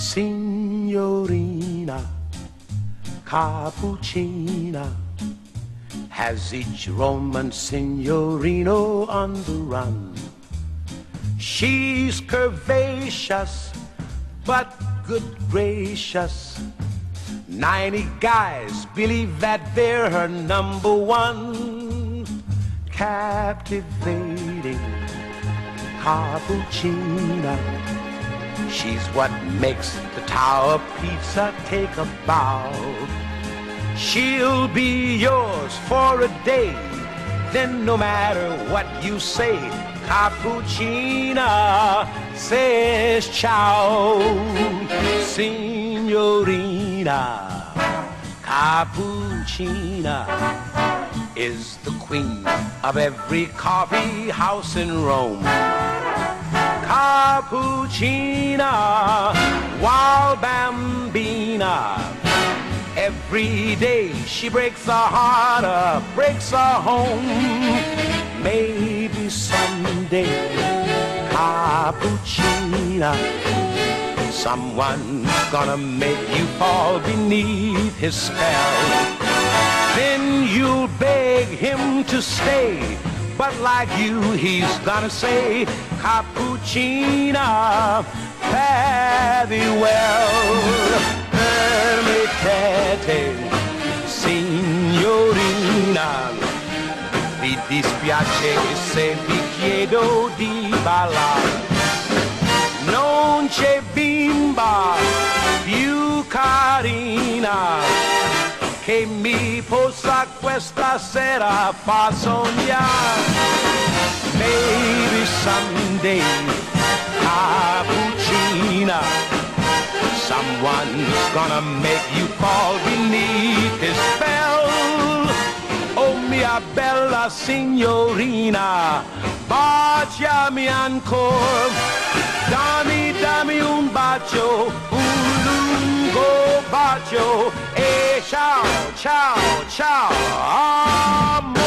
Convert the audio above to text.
Signorina Cappuccina has each Roman signorino on the run. She's curvaceous, but good gracious, 90 guys believe that they're her number one. Captivating Cappuccina, she's what makes the Tower Pizza take a bow. She'll be yours for a day, then no matter what you say, Cappuccina says ciao. Signorina Cappuccina is the queen of every coffee house in Rome. Cappuccina, wild bambina, every day she breaks a heart, breaks a home. Maybe someday, Cappuccina, someone's gonna make you fall beneath his spell. Then you'll beg him to stay, but like you, he's gonna say, Cappuccina, fare thee well. Permettete, signorina, vi dispiace se vi chiedo di ballare. Non c'è bimba più carina che mi possa questa sera far sognare. Maybe someday, Cappuccina, someone's gonna make you fall beneath his spell. Oh mia bella signorina, baciami ancora. Dammi un bacio, un lungo bacio, e ciao, ciao, ciao, amore.